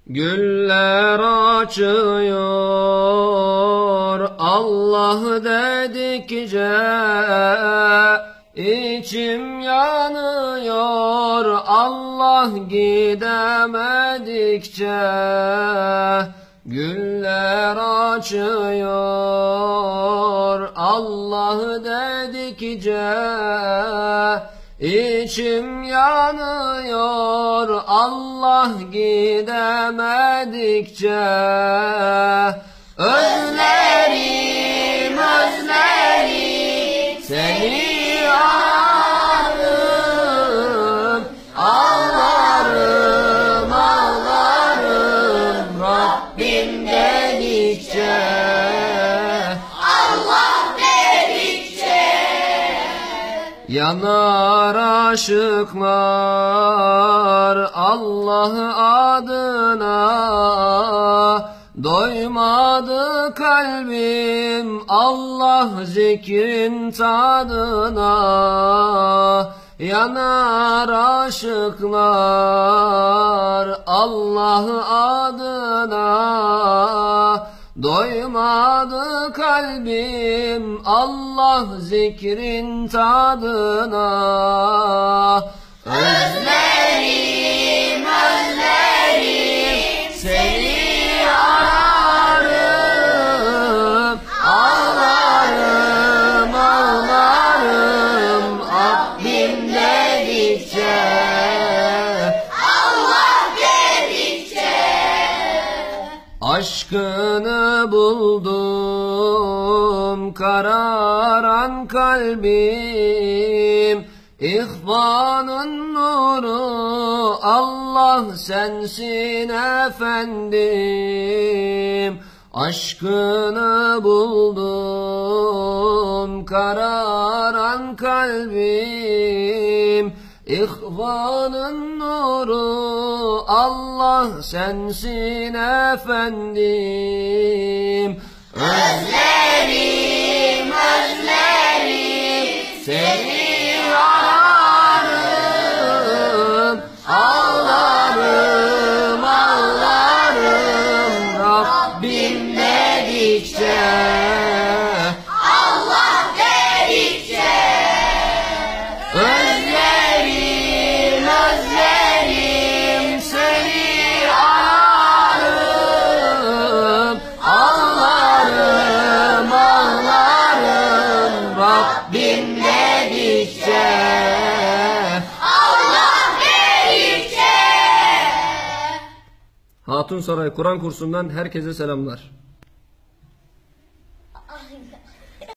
Güller açıyor Allah dedikçe, içim yanıyor Allah gidemedikçe. Güller açıyor Allah dedikçe, İçim yanıyor Allah gidemedikçe. Özlerim, özlerim seni ararım. Ağlarım, ağlarım Rabbim dedikçe. Yanar aşıklar Allah adına, doymadı kalbim Allah zikrin tadına. Yanar aşıklar Allah adına, doymadı kalbim Allah zikrin tadına. Özlerim, özlerim seni ararım. Ağlarım, ağlarım Rabbim dedikçe. Aşkını buldum kararan kalbim, İhvanın nuru Allah sensin efendim. Aşkını buldum kararan kalbim, İhvanın nuru Allah sensin efendim. Özlerim, özlerim seni ararım. Ağlarım, ağlarım Rabbim dedikçe. Özlerim, özlerim seni ararım. Ağlarım, ağlarım Rabbim dedikçe. Hatun Saray Kur'an kursundan herkese selamlar.